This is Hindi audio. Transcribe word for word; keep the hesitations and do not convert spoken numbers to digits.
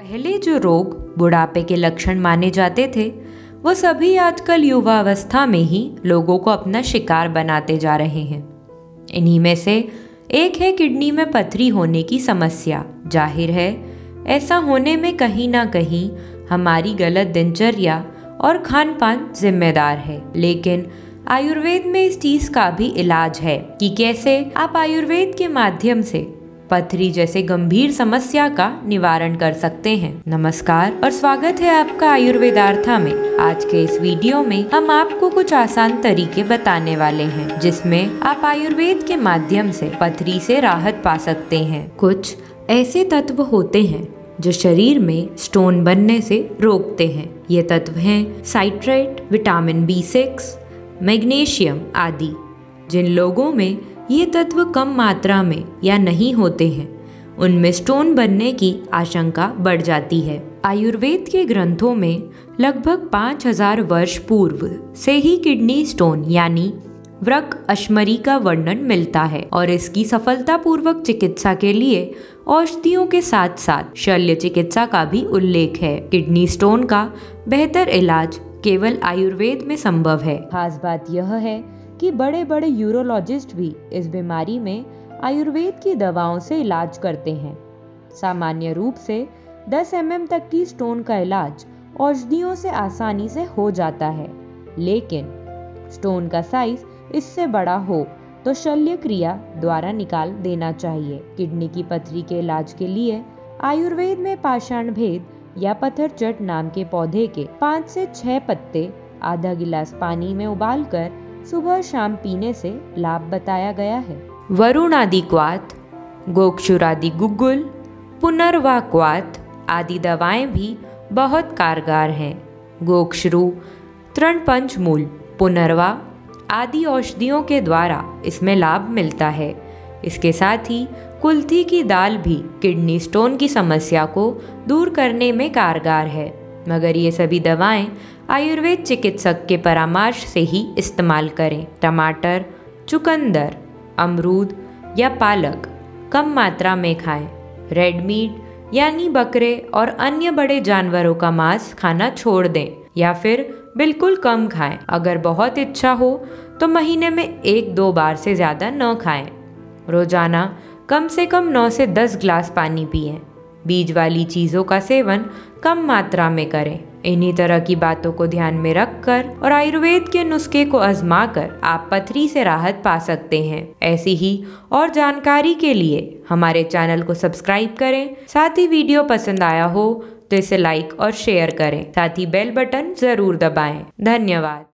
पहले जो रोग बुढ़ापे के लक्षण माने जाते थे वो सभी आजकल युवावस्था में ही लोगों को अपना शिकार बनाते जा रहे हैं। इन्हीं में से एक है किडनी में पथरी होने की समस्या। जाहिर है ऐसा होने में कहीं ना कहीं हमारी गलत दिनचर्या और खान पान जिम्मेदार है, लेकिन आयुर्वेद में इस चीज का भी इलाज है कि कैसे आप आयुर्वेद के माध्यम से पथरी जैसे गंभीर समस्या का निवारण कर सकते हैं। नमस्कार और स्वागत है आपका आयुर्वेदार्था में। आज के इस वीडियो में हम आपको कुछ आसान तरीके बताने वाले हैं जिसमें आप आयुर्वेद के माध्यम से पथरी से राहत पा सकते हैं। कुछ ऐसे तत्व होते हैं जो शरीर में स्टोन बनने से रोकते हैं। ये तत्व हैं citrate, vitamin B six, magnesium आदि। जिन लोगों में ये तत्व कम मात्रा में या नहीं होते हैं उनमें स्टोन बनने की आशंका बढ़ जाती है। आयुर्वेद के ग्रंथों में लगभग पाँच हज़ार वर्ष पूर्व से ही किडनी स्टोन यानी वृक्क अश्मरी का वर्णन मिलता है और इसकी सफलतापूर्वक चिकित्सा के लिए औषधियों के साथ साथ शल्य चिकित्सा का भी उल्लेख है। किडनी स्टोन का बेहतर इलाज केवल आयुर्वेद में संभव है। खास बात यह है कि बड़े बड़े यूरोलॉजिस्ट भी इस बीमारी में आयुर्वेद की दवाओं से इलाज करते हैं। सामान्य रूप से दस एम एम तक की स्टोन का इलाज औषधियों से आसानी से हो जाता है, लेकिन स्टोन का साइज इससे बड़ा हो तो शल्य क्रिया द्वारा निकाल देना चाहिए। किडनी की पथरी के इलाज के लिए आयुर्वेद में पाषाण भेद या पत्थर चट नाम के पौधे के पाँच से छह पत्ते आधा गिलास पानी में उबालकर सुबह शाम पीने से लाभ बताया गया है। वरुण आदि क्वाथ, गोक्षुरादि गुग्गुल, पुनर्वा क्वाथ आदि दवाएं भी बहुत कारगर हैं। गोक्षरु, तृणपंचमूल, पुनर्वा आदि औषधियों के द्वारा इसमें लाभ मिलता है। इसके साथ ही कुल्थी की दाल भी किडनी स्टोन की समस्या को दूर करने में कारगर है, मगर ये सभी दवाएं आयुर्वेद चिकित्सक के परामर्श से ही इस्तेमाल करें। टमाटर, चुकंदर, अमरूद या पालक कम मात्रा में खाएं। रेड मीट यानी बकरे और अन्य बड़े जानवरों का मांस खाना छोड़ दें या फिर बिल्कुल कम खाएं। अगर बहुत इच्छा हो तो महीने में एक दो बार से ज़्यादा न खाएं। रोजाना कम से कम नौ से दस ग्लास पानी पिएं। बीज वाली चीज़ों का सेवन कम मात्रा में करें। इन्हीं तरह की बातों को ध्यान में रखकर और आयुर्वेद के नुस्खे को आजमाकर आप पथरी से राहत पा सकते हैं। ऐसी ही और जानकारी के लिए हमारे चैनल को सब्सक्राइब करें। साथ ही वीडियो पसंद आया हो तो इसे लाइक और शेयर करें। साथ ही बेल बटन जरूर दबाएं। धन्यवाद।